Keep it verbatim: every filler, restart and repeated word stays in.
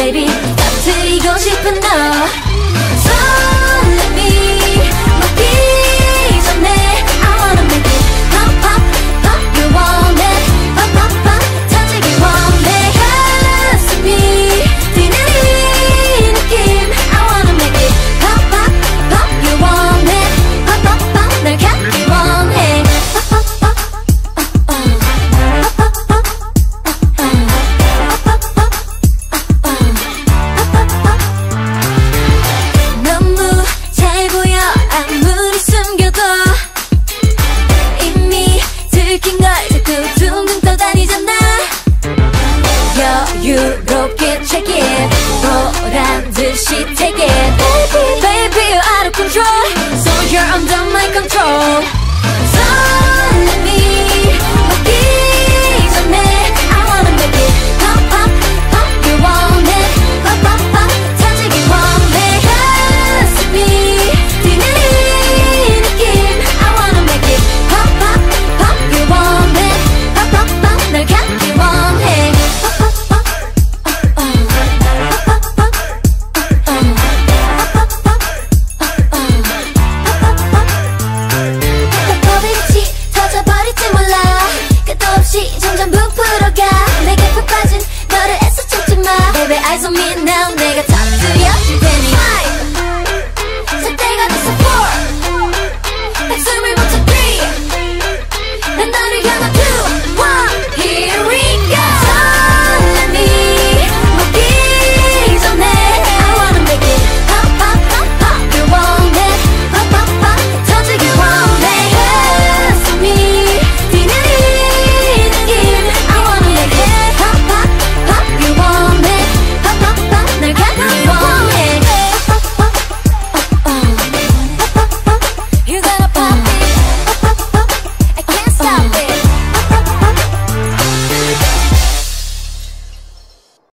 baby 터뜨리고 싶은 너 설렘이 막기 전에 I wanna make it pop pop pop you want it pop pop pop 터지기 원해 가슴이 뛰는 이 느낌 I wanna make it pop pop pop you want it pop pop pop 날 갖기 원해 pop pop pop 너무 잘 보여 아무리 숨겨도 이미 들킨 걸 자꾸 둥둥 떠다니잖아 여유롭게 check it 보란 듯이 take it Baby, baby you're out of control So you're under my control 설렘이 막기 전에 I wanna make it pop pop pop you want it pop pop pop 터지기 원해 가슴이 뛰는 이 느낌 I wanna make it pop pop pop you want it pop pop pop 날 갖기 원해 pop pop pop pop pop pop pop pov이같이 터져버릴지 몰라 끝도 없이 점점 부풀어가 내게 푹 빠진 너를 애써 찾지 마 Baby eyes on me now 내가